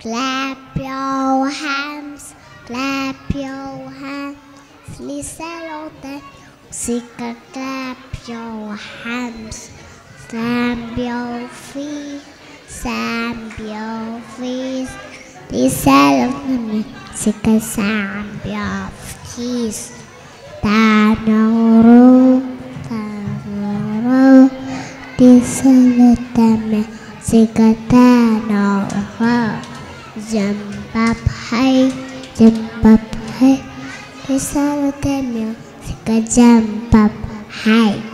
Clap your hands, clap your hands. Listen the music, clap your hands. Stamp your feet, stamp your feet. Listen the music, stamp your feet. Tanoro, tanoro. Listen the music, tanoro. Jump up high, jump up high. Listen to the music, jump up high.